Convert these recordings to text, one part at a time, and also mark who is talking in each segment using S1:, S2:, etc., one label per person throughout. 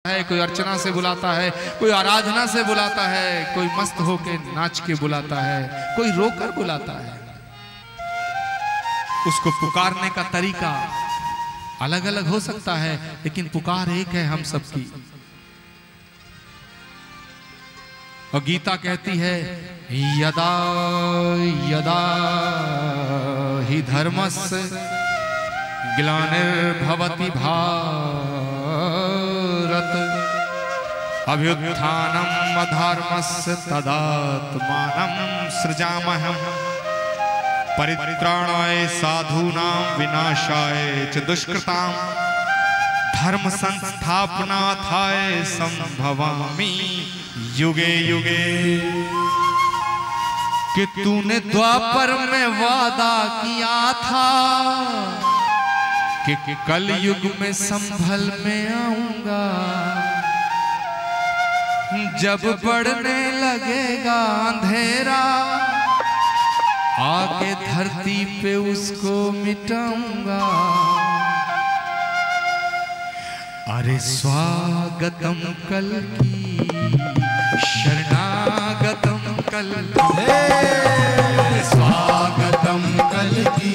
S1: है, कोई अर्चना से बुलाता है, कोई आराधना से बुलाता है, कोई मस्त होके नाच के बुलाता है, कोई रोकर बुलाता है। उसको पुकारने का तरीका अलग अलग हो सकता है, लेकिन पुकार एक है हम सबकी। और गीता कहती है यदा यदा हि धर्मस्य ग्लानिर्भवति भारत अभ्युत्थानम् अधर्मस्य तदात्मानं सृजामहम् परित्राणाय साधूनां विनाशाय च दुष्कृतां धर्म संस्थापनार्थाय संभवामि युगे युगे। कि तूने द्वापर में वादा किया था कि कल युग में संभल में आऊंगा, जब बढ़ने लगेगा अंधेरा आके धरती पे उसको मिटाऊंगा। अरे स्वागतम कल की शरणागतम कल
S2: अरे स्वागतम कल की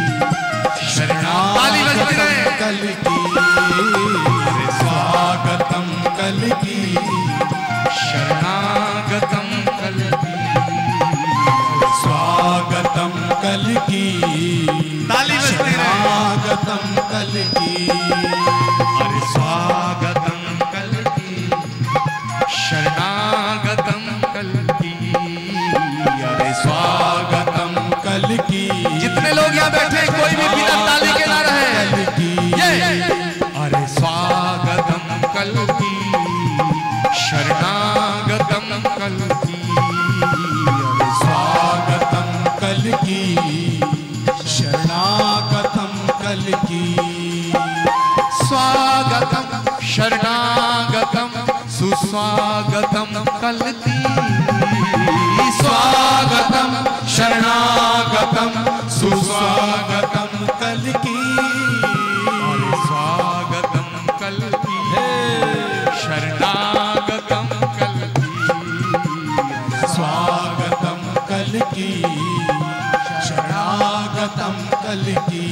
S2: शरणागतम कल की। अरे स्वागतम कल की
S1: शरणागतम कल की
S2: स्वागतम कल की शरणागतम कल की।
S1: अरे स्वागतम कल की शरणागतम कल की। अरे
S2: स्वागतम कल की।
S1: जितने लोग यहाँ बैठे कोई भी बिना ताली के ना रहे। ये अरे स्वागतम कल की शरणागतम कल की।
S2: अरे स्वागतम कल की शरणागतम कल की।
S1: स्वागतम शरणागतम सुस्वागतम कल की।
S2: स्वागतम शरणागतम सुस्वागतम कल की।
S1: अरे स्वागतम कल की शरणागतम कल की।
S2: स्वागतम कल की शरणागतम कल की।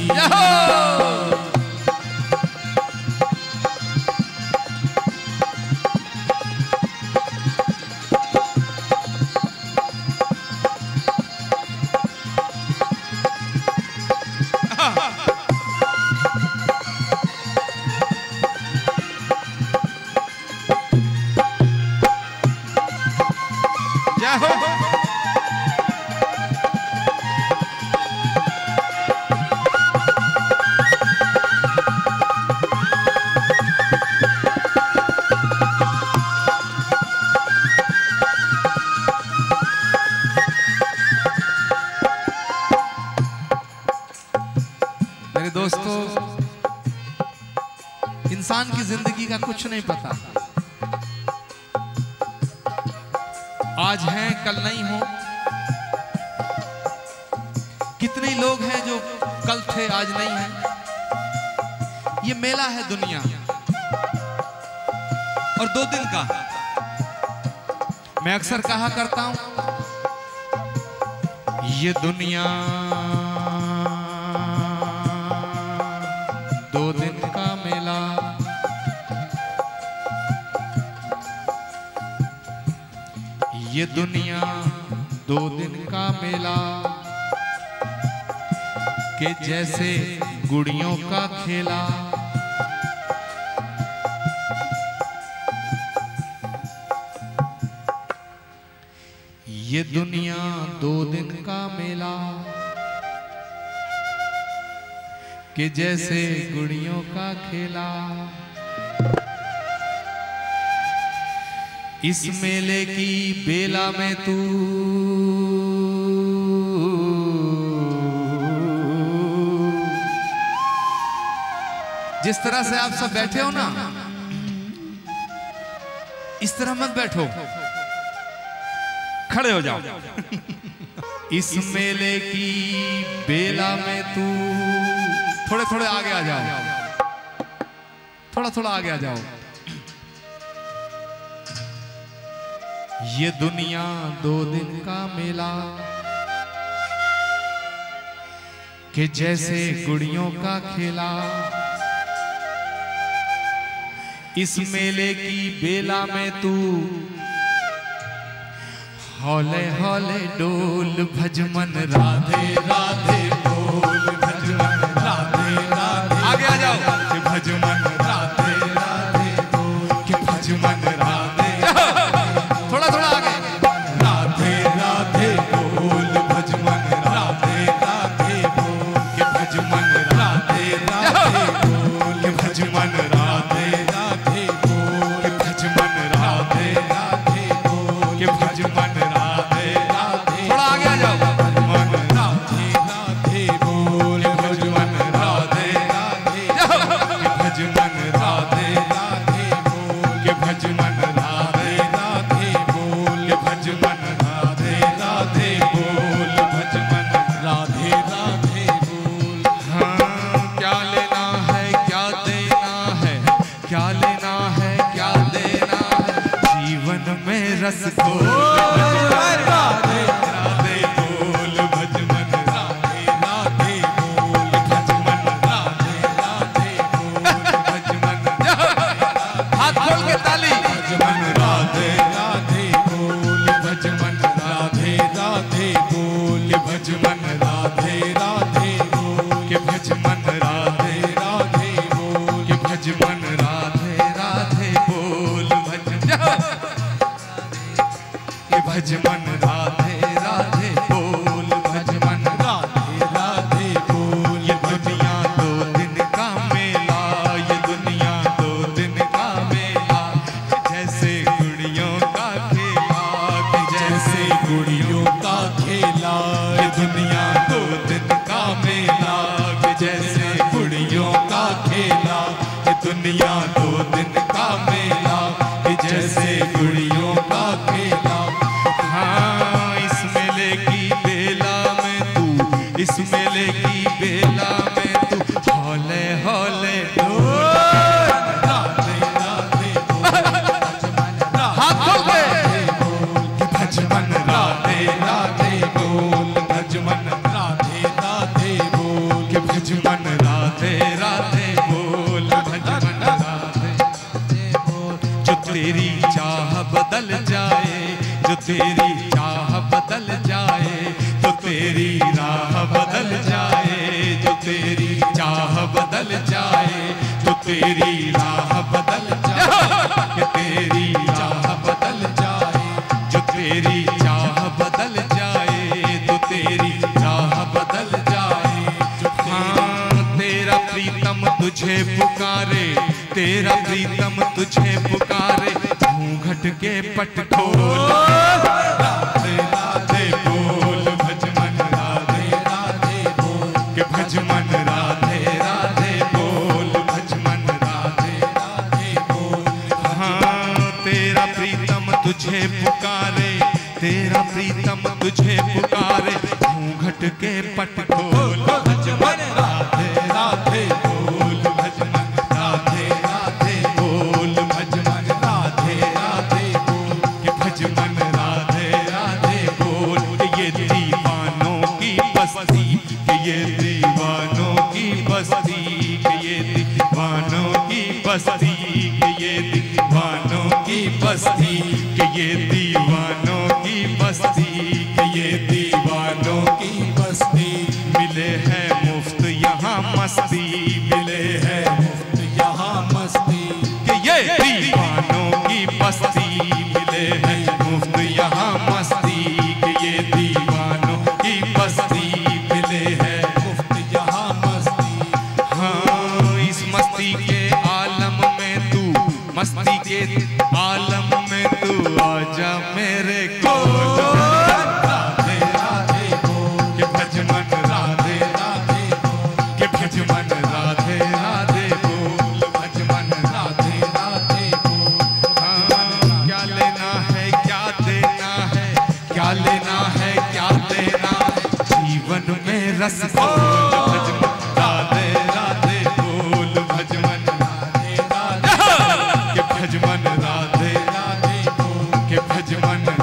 S1: दोस्तों, इंसान की जिंदगी का कुछ नहीं पता। आज हैं कल नहीं हो। कितने लोग हैं जो कल थे आज नहीं हैं। ये मेला है दुनिया और 2 दिन का। मैं अक्सर कहा करता हूं ये दुनिया 2 दिन का मेला। ये दुनिया 2 दिन का मेला के जैसे गुड़ियों का खेला। ये दुनिया 2 दिन का मेला कि जैसे गुड़ियों का खेला। इस मेले की बेला में तू जिस तरह से आप सब बैठे हो ना, इस तरह मत बैठो, खड़े हो जाओ। इस मेले की बेला में तू थोड़े थोड़े आगे आ जाओ, थोड़ा थोड़ा आगे आ जाओ। ये दुनिया 2 दिन का मेला कि जैसे गुड़ियों का खेला। इस मेले की बेला में तू हौले हौले डोल भजमन राधे राधे बोल भजमन राधे राधे। आगे आ जाओ कि भजमन राधे राधे बोल कि भजमन राधे थोड़ा थोड़ा आगे राधे राधे बोल भजमन राधे राधे बोल कि भजमन राधे राधे बोल कि भजमन राधे राधे बोल कि भजमन राधे राधे बोल कि भजमन राधे राधे। थोड़ा आगे आ जाओ मन राधे राधे बोल भजमन राधे राधे कि भजमन राधे राधे बोल कि भजमन राधे राधे बोल कि भजमन राधे राधे बोल भजमन राधे राधे बोल। हाँ क्या लेना है क्या देना है, क्या लेना है क्या देना है, जीवन में रस घोल राधे राधे बोल भजमन राधे राधे बोल भजमन राधे राधे बोल भजमन। हाथ खोल के ताली भजमन राधे राधे बोल भजमन राधे राधे बोल भजमन राधे राधे बोल के भजमन राधे राधे बोल के भजमन राधे राधे बोल भजमन राधे राधे बोल भजमन राधे राधे बोल। ये दुनिया 2 दिन का मेला, ये दुनिया 2 दिन का मेला जैसे गुड़ियों का खेला कि जैसे गुड़ियों का खेला। ये दुनिया 2 दिन का मेला कि जैसे गुड़ियों का खेला। ये दुनिया 2 दिन का मेला कि जैसे गुड़ियों का खेला। हाँ इस मेले की बेला में तू, इस मेले की बेला में तू हौले हौले डोल राधे राधे बोल हाथ खोल के कि भजमन राधे राधे बोल भजमन राधे राधे बोल कि भजमन राधे राधे बोल भजमन राधे बोल। जो तेरी चाह बदल जाए, जो तेरी चाह बदल जाए, तो तेरी राह बदल जाए, जो तेरी चाह बदल जाए, तो तेरी राह बदल जाए कि तेरी चाह बदल जाए, जो तेरी चाह बदल जाए, तो तेरी राह बदल जाए। हाँ तेरा प्रीतम तुझे पुकारे, तेरा प्रीतम तुझे पुकारे, घूंघट के पट खोल राधे राधे बोल भजमन राधे राधे बोल के भजमन राधे राधे बोल भजमन राधे राधे बोल। हाँ तेरा प्रीतम तुझे पुकारे, तेरा प्रीतम तुझे पुकारे, घूंघट के पट खोल भजमन राधे राधे बोल भजमन राधे राधे बोल भजमन राधे राधे बोल के भजमन राधे राधे बोल। ये दीवानों की बस्ती कि ये दीवानों की बस्ती कि ये दीवानों की बस्ती कि ये दीवानों की बस्ती कि ये दीवानों की बस्ती कि ये दीवानों की बस्ती। मिले है मुफ्त यहाँ मस्ती, मिले है मुफ्त यहाँ मस्ती कि ये दीवानों की बस्ती। मिले है मुफ्त यहाँ मस्ती कि ये दीवानों की बस्ती। मिले है मुफ्त यहाँ मस्ती। हाँ इस मस्ती के आलम में तू, मस्ती के आलम में तू आजा मेरे कोल राधे राधे बोल के भजमन राधे राधे बोल के भजमन राधे राधे बोल भजमन राधे राधे बोल। हाँ क्या लेना है क्या देना है, क्या लेना है क्या देना है, जीवन में रस घोल भजमन राधे राधे बोल भजमन राधे राधे के भजमन राधे राधे बोल के भजमन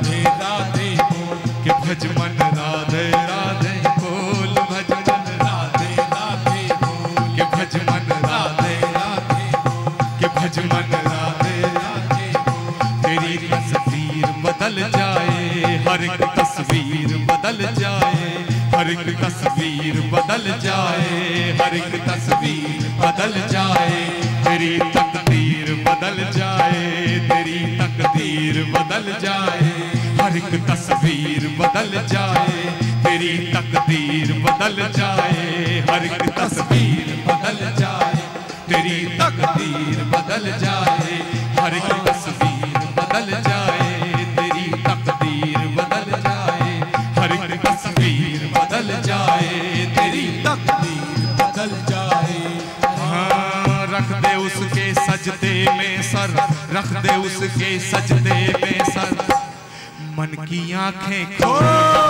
S2: राधे राधे बोल
S1: के भज मन राधे राधे बोल भज मन
S2: राधे राधे बोल
S1: के भज मन राधे
S2: राधे बोल
S1: के भज मन राधे
S2: राधे बोल
S1: तेरी तस्वीर बदल जाए हर एक तस्वीर बदल जाए हर एक तस्वीर बदल जाए हर एक तस्वीर बदल जाए तेरी तकदीर बदल जाए तेरी तकदीर बदल जाए हर एक तस्वीर बदल जाए तेरी तकदीर बदल जाए हर एक तस्वीर बदल जाए तेरी तकदीर बदल जाए हर एक तस्वीर बदल जाए तेरी तकदीर बदल जाए हर एक तस्वीर बदल जाए तेरी
S2: तकदीर बदल जाए
S1: हाँ रख दे उसके सजदे में सर रख दे उसके सजदे में सर मन की आंखें खोल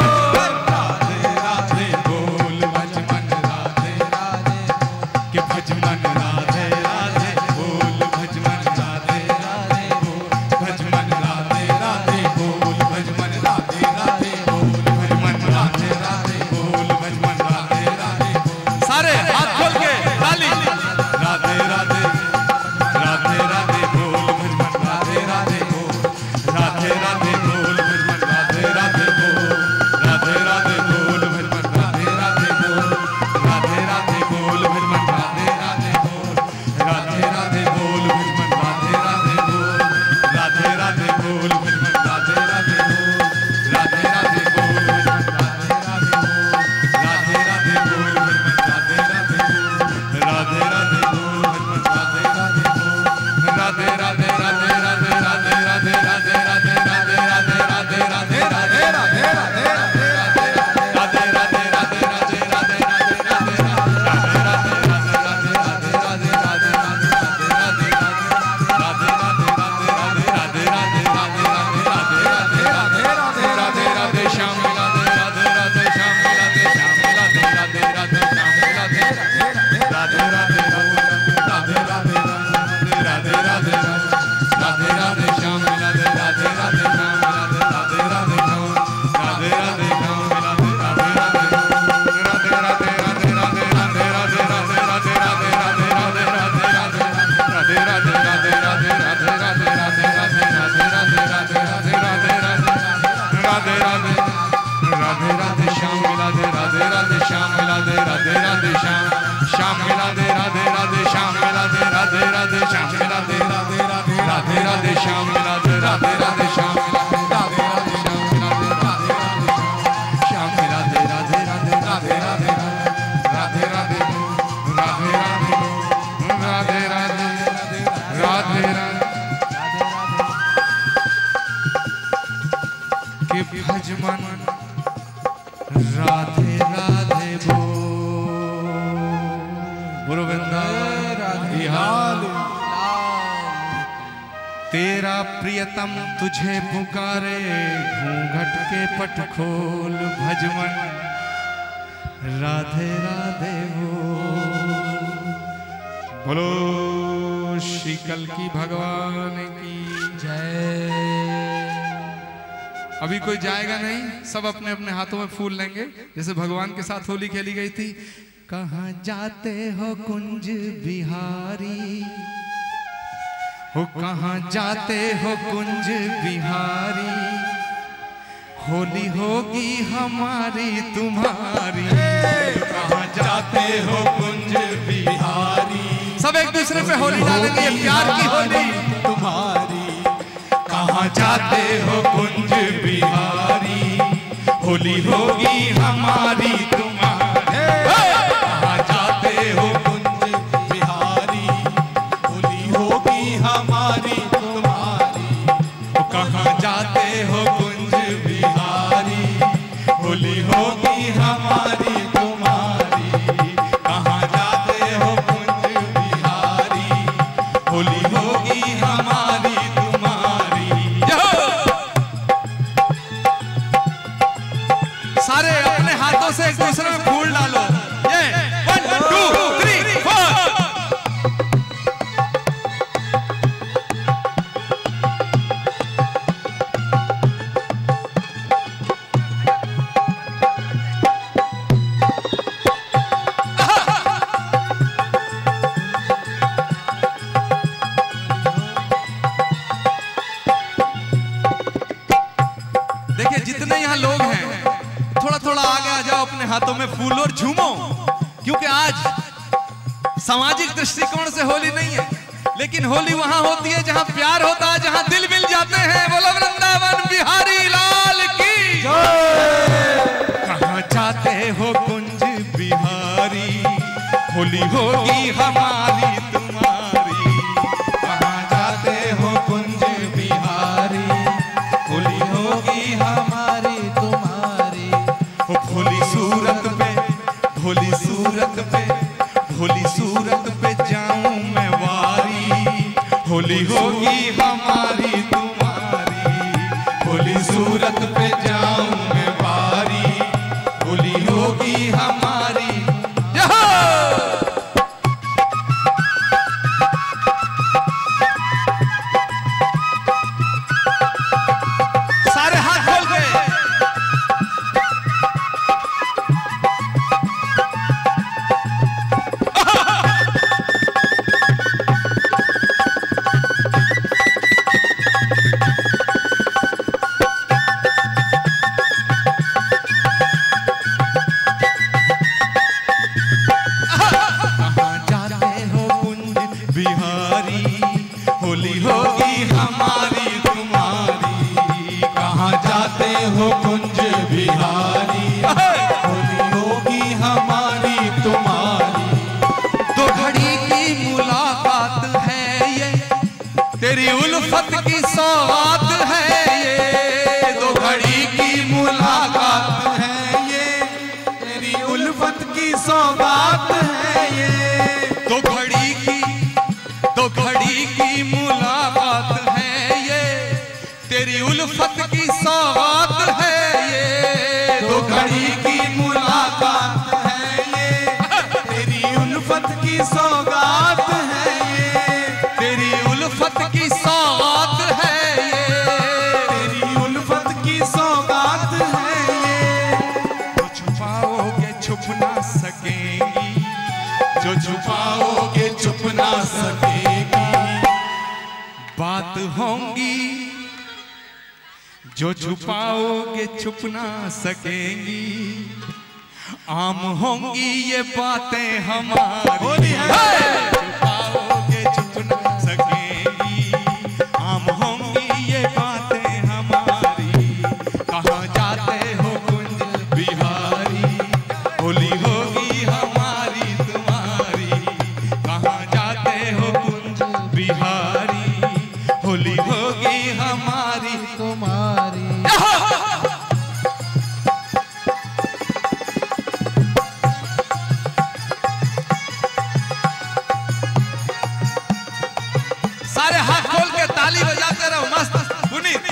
S2: राधे राधे बोल भज मन राधे राधे
S1: के भज मन राधे राधे बोल भज मन राधे राधे बोल
S2: भज मन राधे राधे बोल भज मन राधे राधे बोल
S1: भज मन राधे राधे बोल भज मन राधे राधे सारे हाथ खोल के ताली राधे राधे राधे राधे बोल भज मन राधे राधे बोल राधे राधे बोल भज मन राधे राधे बोल राधे राधे बोल भज मन राधे राधे बोल राधे राधे बोल भज मन राधे राधे बोल राधे राधे बोल भज मन राधे राधे बोल राधे राधे बोल भज मन राधे राधे बोल राधे राधे बोल भज मन राधे राधे बोल राधे राधे बोल भज मन राधे राधे बोल राधे राधे बोल भज मन राधे राधे बोल राधे राधे राधे राधे राधे राधे राधे राधे राधे राधे राधे राधे राधे राधे भज मन राधे राधे बोल वृंदावन बिहार तेरा प्रियतम तुझे पुकारे घूंघट के पट खोल भज मन राधे राधे बोलो श्री कल्की भगवान की जय। अभी कोई जाएगा नहीं, सब अपने अपने हाथों में फूल लेंगे जैसे भगवान के साथ होली खेली गई थी। कहाँ जाते हो कुंज बिहारी हो, कहाँ जाते हो कुंज बिहारी, होली होगी हमारी तुम्हारी।
S2: कहाँ जाते हो कुंज बिहारी,
S1: सब एक दूसरे पे होली डालेंगे, प्यार की होली
S2: तुम्हारी। कहाँ जाते हो कुंज बिहारी, होली होगी हमारी तुम्हारी। कहाँ जाते हो कुंज बिहारी, होली होगी हमारी तुम्हारी।
S1: कहाँ जाते हो कुंज
S2: बिहारी, होली होगी हमारी तुम्हारी। कहाँ जाते हो कुंज बिहारी, होली होगी हमारी तुम्हारी।
S1: सारे अपने हाथों से एक दूसरे में फूल डालो। ये 1 2 3 4
S2: जय
S1: देखिए जितने यहाँ लोग हैं थोड़ा थोड़ा आगे आ जाओ, अपने हाथों में फूल और झूमो, क्योंकि आज सामाजिक दृष्टिकोण से होली नहीं है, लेकिन होली वहां होती है जहां प्यार होता है, जहां दिल मिल जाते हैं। बोलो वृंदावन बिहारी लाल की जय। कहां जाते हो कुंज बिहारी, होली होगी हमारी तुम्हारी।
S2: कहाँ जाते हो कुंज बिहारी, होली होगी हमारी तुम्हारी।
S1: भोली सूरत पे, भोली सूरत पे, भोली सूरत पे जाऊं मैं वारी, होली होगी हमारी तुम्हारी।
S2: होली सूरत पे जाऊं मैं बारी, होली होगी हमारी।
S1: सारे हाथ खोल के होली होगी हमारी तुम्हारी।
S2: कहाँ जाते हो कुंज बिहारी, होली होगी हमारी तुम्हारी।
S1: दो घड़ी की मुलाकात है ये, तेरी उल्फत की सौगात है ये।
S2: दो घड़ी की मुलाकात है ये, तेरी उल्फत की सौगात है ये।
S1: दो घड़ी की मुलाकात है ये, तेरी उल्फत की सौगात है ये।
S2: दो घड़ी की मुलाकात है ये, तेरी उल्फत की सौगात है ये।
S1: तेरी उल्फत की सौगात है ये,
S2: तेरी उल्फत की सौगात है ये।
S1: जो छुपाओगे छुप ना सकेंगी,
S2: जो छुपाओगे छुप ना सकेगी।
S1: बात होंगी जो छुपाओगे छुप ना सकेंगी। आम होंगी ये बातें हमारी, छुपाओगे छुप ना सकेंगी। आम होंगी ये बातें हमारी। कहाँ जाते हो कुंज बिहारी, होली होगी हमारी तुम्हारी। कहाँ जाते हो कुंज बिहारी, होली होगी हमारी
S2: तुम्हारी।
S1: सारे हाथ खोल के ताली बजाते रहो, मस्त पुनीत।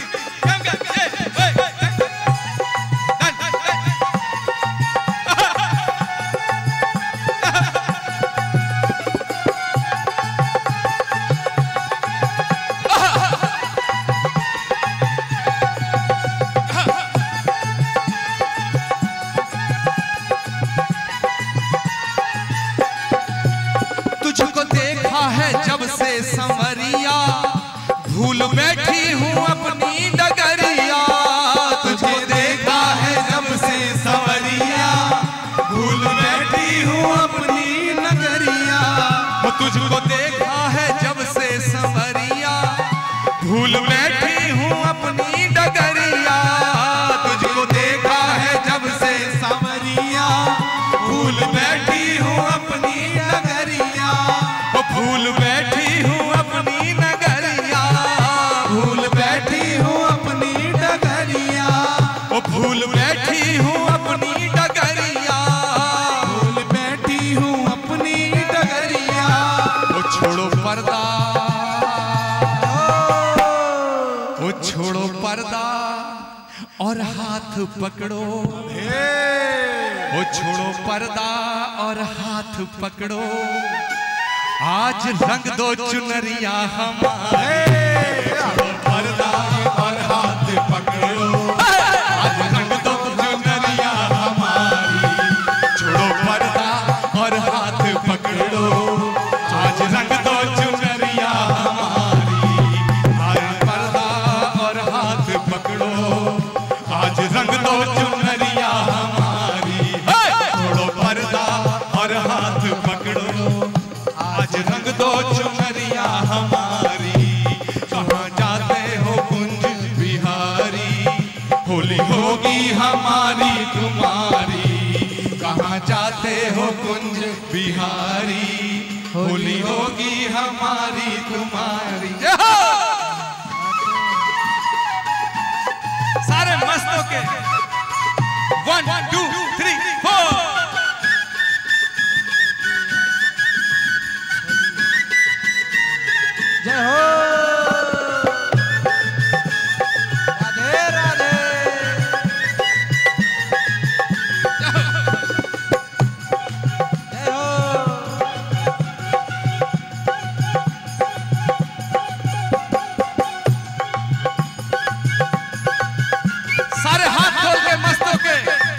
S1: तुझको देखा है जब से संवरिया, भूल बैठी हूँ अपनी डगरिया।
S2: तुझे देखा है जब से संवरिया, भूल बैठी हूँ अपनी नगरिया।
S1: तुझको देखा है जब से संवरिया, भूल बैठी हूँ अपनी डगरिया।
S2: तुझको देखा है जब से संवरिया, भूल बैठी हूँ अपनी नगरिया।
S1: भूल बैठी हूँ अपनी नगरिया,
S2: भूल बैठी हूँ अपनी डगरिया।
S1: भूल बैठी हूँ अपनी डगरिया।
S2: भूल बैठी हूँ अपनी डगरिया।
S1: छोड़ो पर्दा, ओ छोड़ो पर्दा और हाथ पकड़ो। ओ छोड़ो पर्दा और हाथ पकड़ो, आज रंग दो चुनरिया हमारे।
S2: छोड़ो पर्दा और हाथ पकड़ो,
S1: आज रंग दो चुनरिया हमारी। छोड़ो पर्दा और हाथ पकड़ो, आज रंग दो चुनरिया हमारी। आज पर्दा और हाथ पकड़ो,
S2: होगी हमारी तुम्हारी,
S1: कहाँ जाते हो कुंज बिहारी, होली होगी हमारी तुम्हारी।
S3: सारे मस्तों के 1 2 3 4।
S2: जय हो राधे राधे। जय हो
S3: सारे हाथ खोल के मस्तों के।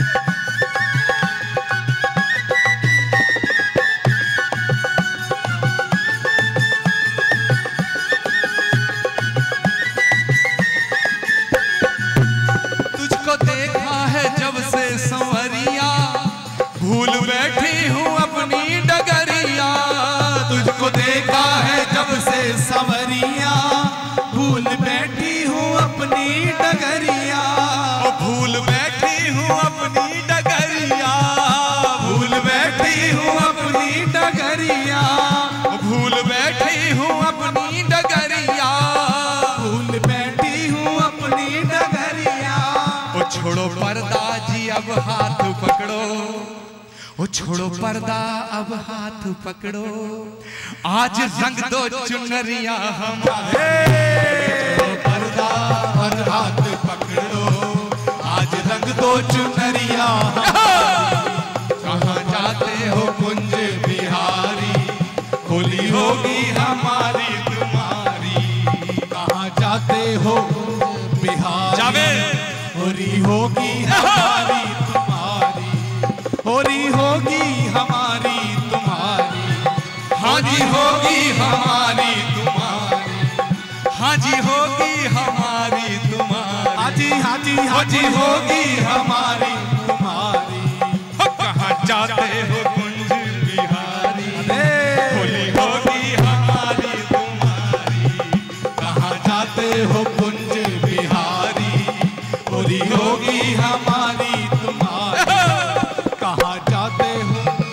S1: तुझको देखा है जब से संवरिया, भूल बैठी हूँ अपनी डगरिया।
S2: तुझको देखा है जब से सवरिया, भूल बैठी हूँ अपनी डगरिया।
S1: भूल बैठी हूँ अपनी डगरिया,
S2: भूल बैठी हूँ अपनी डगरिया।
S1: भूल बैठी हूँ अपनी डगरिया।
S2: भूल बैठी हूँ अपनी डगरिया।
S1: ओ छोड़ो पर्दा जी अब हाथ पकड़ो, ओ छोड़ो पर्दा अब हाथ पकड़ो, आज रंग दो चुनरिया हमारे।
S2: छोड़ो पर्दा और हाथ पकड़ो, आज रंग दो चुनरिया हमारी।
S1: कहाँ जाते हो कुंज बिहारी,
S2: होली होगी हमारी तुम्हारी, कहाँ जाते हो बिहार।
S3: जावेद।
S2: होली होगी हमारी तुम्हारी, होली होगी हमारी तुम्हारी।
S1: हाँ जी होगी हमारी तुम्हारी, हाँ जी होगी हमारी तुम्हारी।
S2: हाजी हाजी हाजी होगी हमारी तुम्हारी।
S1: कहाँ जाते हो कुंज बिहारी,
S2: अरे
S1: होली होगी हमारी तुम्हारी।
S2: कहाँ जाते हो कुंज बिहारी, होली होगी हमारी तुम्हारी। कहाँ जाते हो।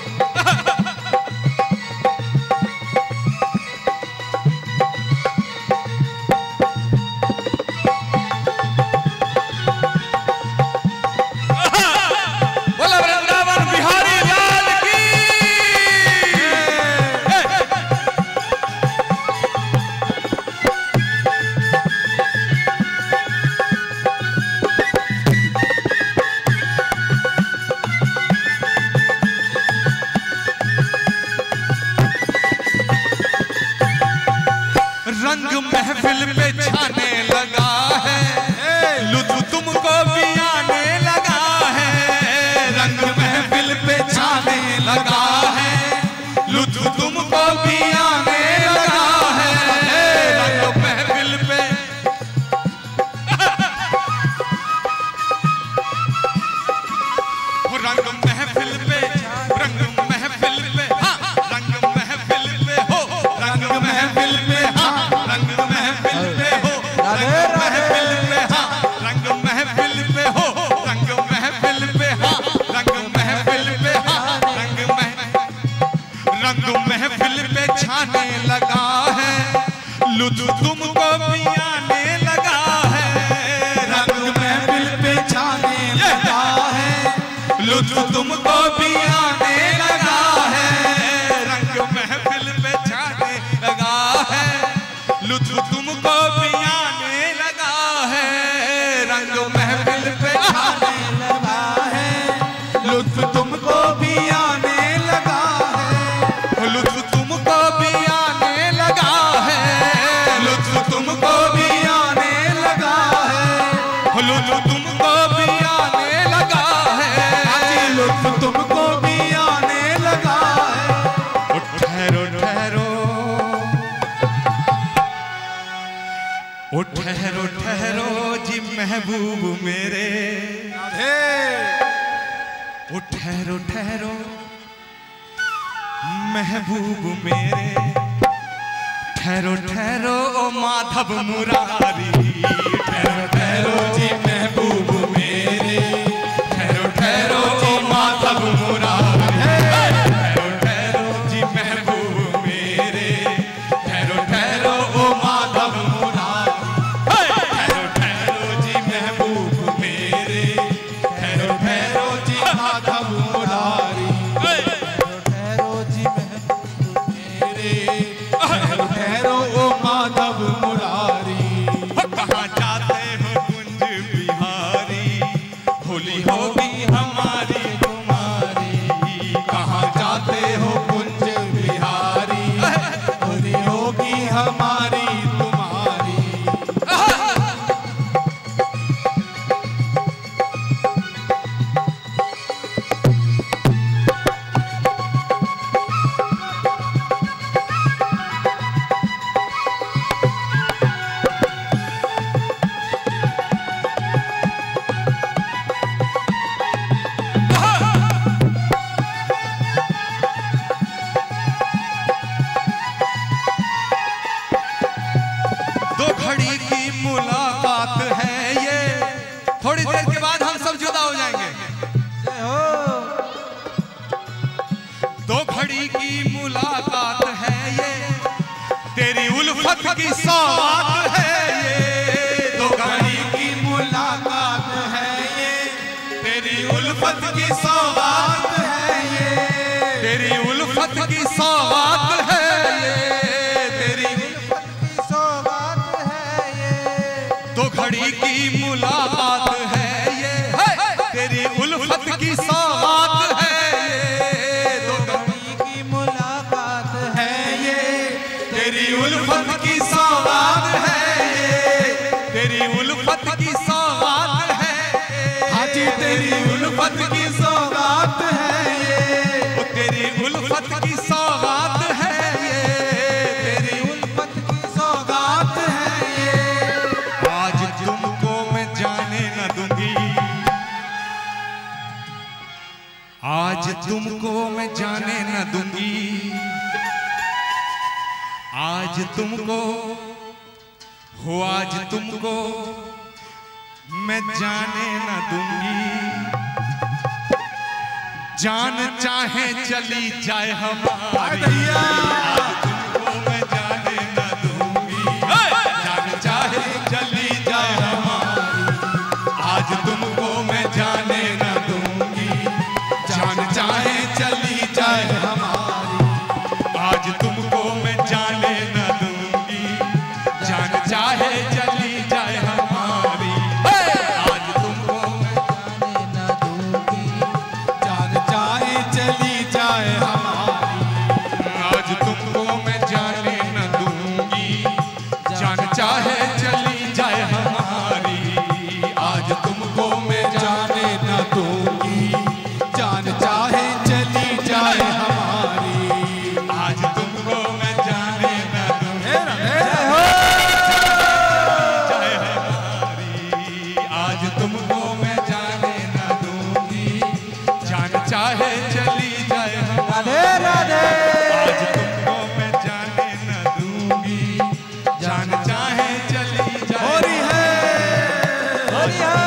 S3: बोला वृंदावन बिहारी लाल की।
S1: रंग महफिल पे छाने लगा है, लुत्फ तुमको भी आने लगा है।
S2: रंग महफिल पे छाने लगा है,
S1: लुत्फ तुमको भी आने लगा है। रंग महफिल पे रंग महफिल पे, रंग महफिल पे, हाँ रंग महफिल पे हो, रंग महफिल पे, हाँ रंग महफिल पे हो, रंग महफिल पे, हाँ रंग महफिल पे हो, रंग महफिल पे, हाँ रंग महफिल पे, हाँ रंग महफिल पे छाने लगा है, लुत्फ तुमको भी आने लगा है।
S2: रंग महफिल पे छाने लगा है,
S1: लुत्फ तुमको भी आने लगा है। रंग महफिल पे छाने लगा है, लुत्फ तुमको भी आने लगा है। रंग महफिल पे
S2: छाने लगा है, लुत्फ तुमको भी आने लगा है।
S1: लुत्फ तुमको भी आने लगा है, लुत्फ तुमको भी आने लगा है, लुत्फ तुमको भी आने लगा है।
S2: लुत्फ तुमको भी आने लगा है।
S1: ठहरो ठहरो, ओ ठहरो ठहरो जी महबूब मेरे, ओ ठहरो ठहरो महबूब मेरे, ठहरो ठहरो ओ माधव मुरारी, ठहरो
S2: ठहरो जी महबूब मेरे,
S1: पूरी होगी हमारी तुम्हारी। कहाँ जाते हो कुंज बिहारी,
S2: पूरी होगी हमारी तुम्हारी।
S3: दो घड़ी की मुलाकात है ये, थोड़ी देर के बाद हम सब जुदा हो जाएंगे। दो घड़ी की मुलाकात है ये, तेरी उल्फत की सौगात है ये।
S2: दो घड़ी की मुलाकात है ये,
S3: तेरी उल्फत की सौगात
S2: है ये।
S3: तेरी उल्फत की सौगात है ये। तेरी
S2: सौगात है ये।
S3: दो घड़ी की मुलाकात है ये, तेरी उल्फत की सौगात है ये। दो
S2: घड़ी की मुलाकात है ये,
S3: तेरी उल्फत की सौगात है ये। तेरी उल्फत की सौगात है
S2: हाजी तेरी उल्फत की सौगात है ये।
S3: तेरी उल्फत की सौगात है ये। तेरी
S2: उल्फत की सौगात है ये।
S3: आज तुमको मैं जाने न दूंगी, आज तुमको मैं जाने न दूंगी। आज तुमको हो, आज तुमको मैं जाने न दूंगी। जान चाहे चली जाए हमारी,
S2: भैया
S3: तुमको मैं जाने न दूंगी। जान चाहे चली जाए हमारी, आज तुमको मैं जाने न दूंगी। जान चाहे चली जाए हमारी, आज तुमको मैं जाने न दूंगी। जान चाहे चली जाए हमारी, आज तुमको मैं
S2: जाने न दूंगी। जान चाहे चली जाए हमारी,
S3: आज तुमको मैं जाने न दूंगी। जान चाहे चली जाए हमारी, आज तुमको मैं
S2: जाने न दूंगी। जान चाहे चली जाए हमारी,
S3: आज तुमको मैं जाने न दूंगी। चाहे हमारी, आज तुमको मैं जाने न दूंगी। जान चाहे चली जाए हमारी,
S2: राधे राधे।
S3: आज तुमको मैं जाने न दूंगी। जान चाहे चली जाए
S2: होरी है, होरी है।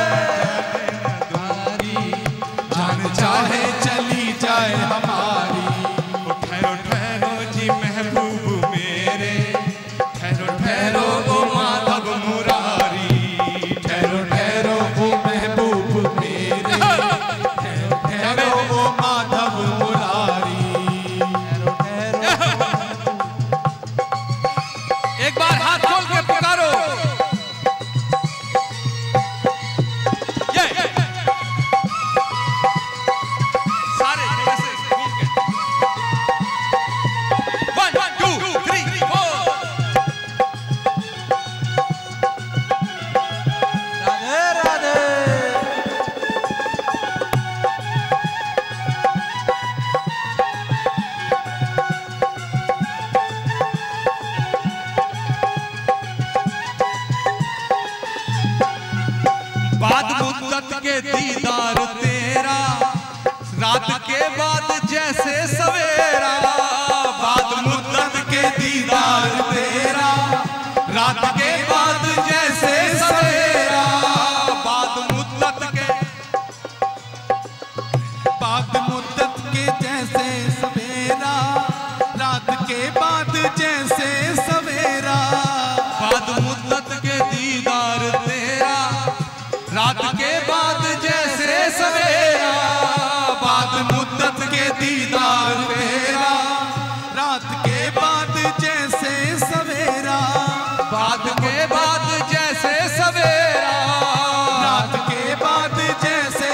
S3: जान
S2: चाहे चली जाए हमारी,
S3: ठहरो ठहरो जी महबूब मेरे, ठहरो ठहरो ओ माधव मुरारी।
S2: ठहरो ठहरो वो महबूब मेरे, ठहरो ठहरो वो माधव मुरारी। ठहरो ठहरो
S3: एक बार हाथ खोल के पुकारो। ये सारे थोड़े से घूम के 1 2 3 4।
S2: राधे राधे।
S3: बाद मुद्दत के दीदार तेरा, रात के बाद जैसे सवेरा। बाद मुद्दत के दीदार तेरा, रात के बाद जैसे सवेरा। बाद मुद्दत के
S2: बाद मुद्दत के जैसे सवेरा, रात के बाद जैसे सवेरा।
S3: बाद मुद्दत के दीदार तेरा, रात के बाद जैसे सवेरा। बाद मुद्दत के दीदार तेरा,
S2: रात के बाद जैसे सवेरा।
S3: बाद के बाद जैसे सवेरा।
S2: रात के बाद जैसे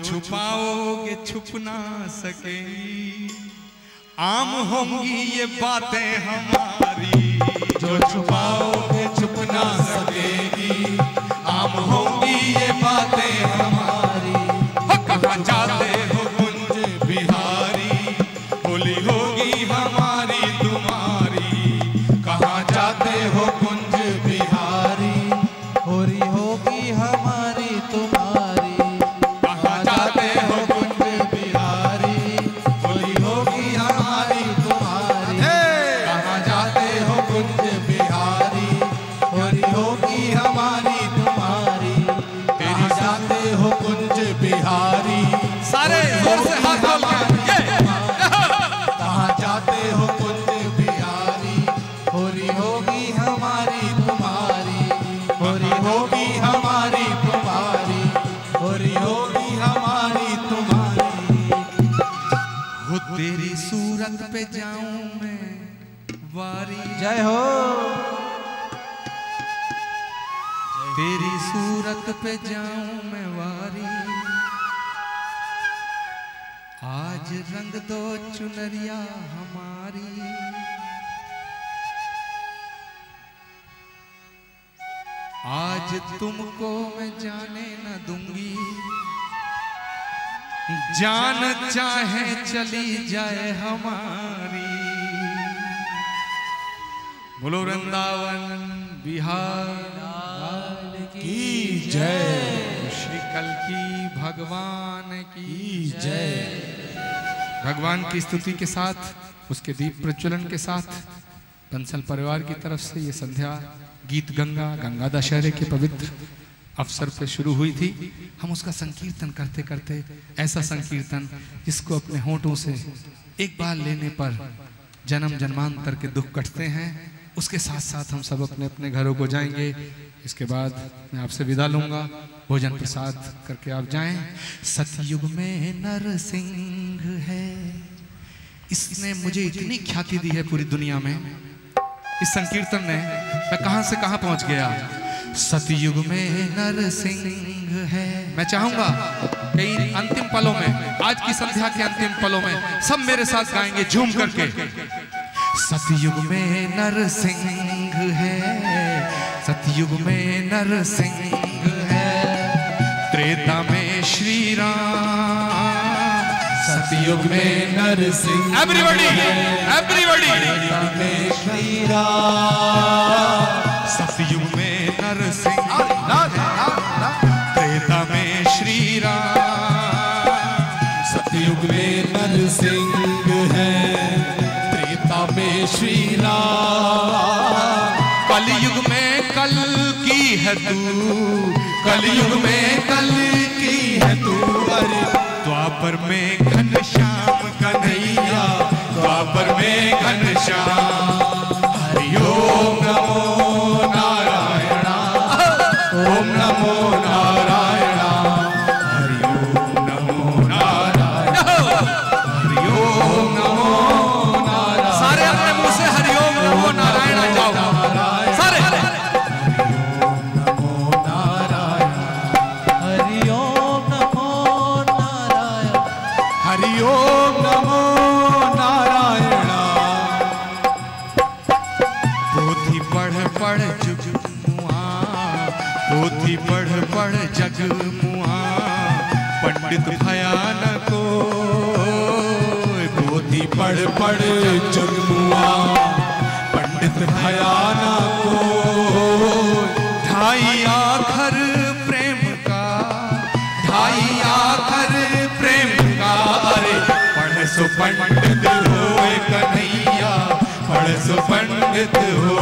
S1: छुपाओगे छुप ना सकेंगी, आम होंगी ये बातें हमारी।
S2: जो छुपाओगे छुप ना सकेगी, आम होंगी ये बातें हमारी।
S1: कहाँ जाते हो
S2: कुंज बिहारी, होली होगी हमारी तुम्हारी। कहाँ जाते हो कुंज बिहारी, होली होगी हमारी तुम्हारी। कहाँ जाते हो कुंज बिहारी, होली होगी हमारी तुम्हारी। कहाँ जाते हो कुंज बिहारी, होली होगी हमारी तुम्हारी। कहाँ जाते हो कुंज बिहारी,
S1: सारे जोर से हाथ खोल के
S2: कहाँ जाते हो कुंज बिहारी, होली होगी हमारी तुम्हारी। होली होगी हमारी तुम्हारी, होली होगी हमारी तुम्हारी।
S1: हो तेरी सूरत पे जाऊं मैं वारी,
S2: जय हो।
S1: तेरी सूरत पे जाऊं मैं वारी। आज रंग दो चुनरिया हमारी, आज तुमको मैं जाने न दूंगी, जान चाहे चली जाए हमारी। बोलो वृंदावन बिहार
S2: की जय,
S1: श्री कल्की भगवान की
S2: जय।
S1: भगवान की स्तुति के साथ, उसके दीप प्रज्वलन के साथ बंसल परिवार की तरफ से ये संध्या गीत गंगा दशहरे के पवित्र अवसर पे शुरू हुई थी। हम उसका संकीर्तन करते करते, ऐसा संकीर्तन जिसको अपने होंठों से एक बार लेने पर जन्म जन्मांतर के दुख कटते हैं, उसके साथ साथ हम सब अपने अपने घरों को जाएंगे। इसके बाद मैं आपसे विदा लूंगा, भोजन प्रसाद करके आप जाएं। सतयुग में नरसिंह है, इसने मुझे इतनी ख्याति दी है पूरी दुनिया में, इस संकीर्तन ने मैं कहां से कहां पहुंच गया। सतयुग में नरसिंह है। मैं चाहूंगा कि अंतिम पलों में, आज की संध्या के अंतिम पलों में सब मेरे साथ गाएंगे झूम करके। सतयुग में नरसिंह है, सतयुग में नरसिंह है, त्रेता में श्री राम।
S2: सतयुग में नरसिंह,
S1: एवरीबॉडी एवरीबॉडी,
S2: त्रेता में श्री राम।
S1: सतयुग में नरसिंह, त्रेता में श्री राम।
S2: सतयुग में नरसिंह है, त्रेता में श्री राम।
S1: कलयुग में कल की है तू,
S2: कलयुग में कल की है तू। अरे
S1: द्वापर में घनश्याम कन्हैया,
S2: द्वापर में घनश्याम। हरि ओम नमो नारायण, ओम नमो नारायण। हरि ओम नमो नारायण, हरि ओम नमो नारायण।
S1: सारे अपने मुंह से हरिओम नमो नारायण जाओ सारे।
S2: नमो नारायण, हरि ओम नमो नारायण। हरि ओम नमो नारायण।
S1: पोथी पढ़ पढ़ जग मुआ, पोथी पढ़ पढ़ जग मुआ, पंडित भयान को।
S2: पोथी पढ़ पढ़ जगमुआ, पंडित भयाना को।
S1: ढाई आखर प्रेम का,
S2: ढाई आखर प्रेम का। अरे पढ़ सो पंडित हो कन्हैया, पढ़ सो पंडित हो।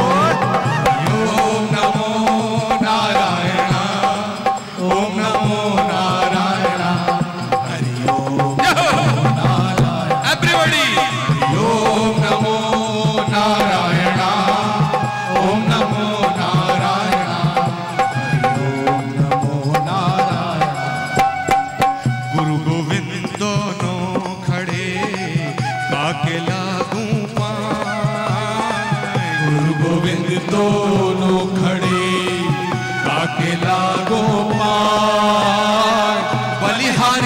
S2: ओम नमो नारायण, ओम नमो नारायण। हरि ओम नारायण,
S1: एवरीबॉडी
S2: ओम नमो नारायण, ओम नमो नारायण। हरि ओम नमो नारायण।
S1: गुरु गोविंद दोनों खड़े काके लागू पाए।
S2: गुरु गोविंद दोनों खड़े काके लागो पार।
S1: बलिहारी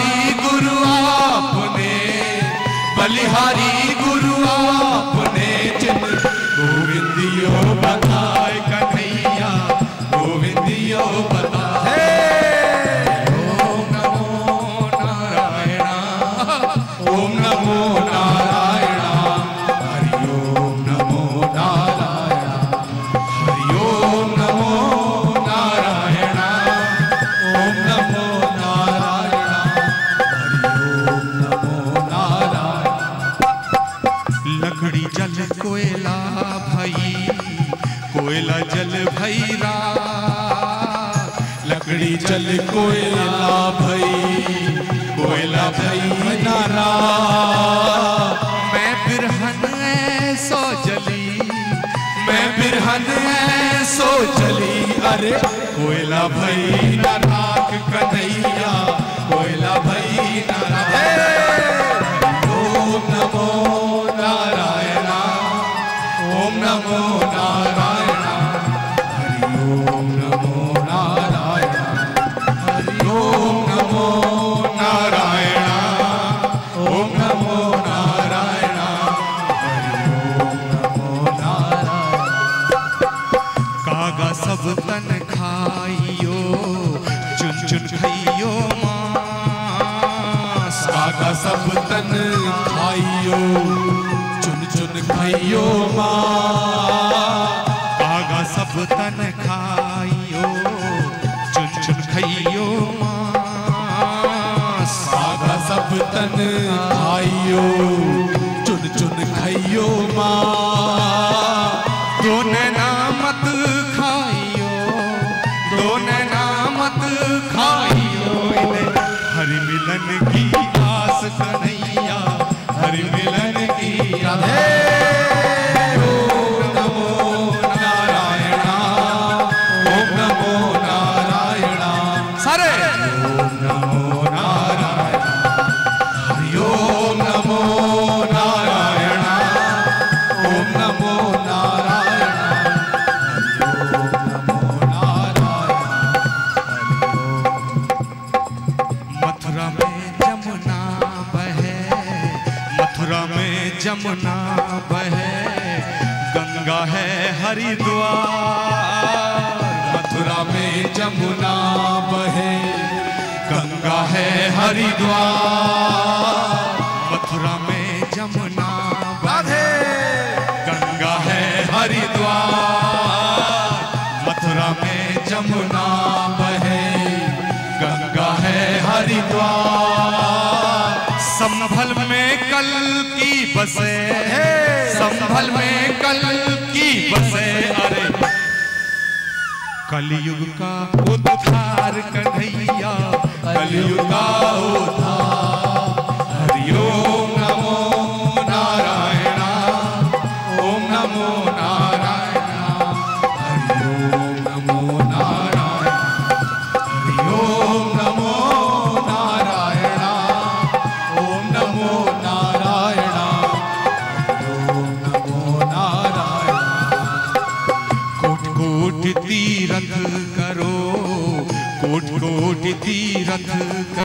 S1: कोयला भई, कोयला जल भई राख,
S2: लकड़ी जल कोयला भई, कोयला भई नारा।
S1: मैं बिरहन ऐसो जली,
S2: मैं बिरहन ऐसो जली, अरे कोयला भई ना राख कन्हैया, कोयला भई ना राख। ओम नमो नारायण, ओम नमो नारायण, हरि ओम नमो नारायण, हरि ओम नमो नारायण, ओम नमो नारायण, हरि ओम नमो नारायण।
S1: कागा सब तन खाइयो, चुन चुन खाइयो मांस,
S2: कागा सब तन खाइयो, चुन चुन खाइयो मांस।
S1: कागा सब तन खाइयो, चुन चुन खाइयो मांस,
S2: कागा सब तन खाइयो, चुन चुन खाइयो मांस।
S1: दो नैना मत खाइयो, दो नैना मत खाइयो, हरि मिलन की आस कन्हैया, हरि मिलन की आस।
S2: ओम नमो नारायण, ओम नमो नारायण,
S1: सारे
S2: ओम नमो नारायण, हरि ओम नमो नारायण, ओम नमो नारायण, हरि ओम नमो नारायण,
S1: मथुरा में जमुना बहे, मथुरा में जमुना बहे, गंगा है हरिद्वार।
S2: मथुरा में जमुना बहे, गंगा है हरिद्वार।
S1: मथुरा में जमुना
S2: राधे
S1: गंगा है हरिद्वार।
S2: मथुरा में जमुना बहे, गंगा है हरिद्वार।
S1: संभल में कल की बसे, संभल में कल की बसे, अरे कलयुग का उद्धार कन्हैया,
S2: कलयुग का उद्धार। हरि ओम नमो नारायण, ओम नमो नारायण, हरि ओम नमो नारायण, हरि ओम नमो नारायण, ओम नमो नारायण, हरि ओम नमो नारायण।
S1: कोट कोट तीरथ करो, कोट कोट तीरथ करो।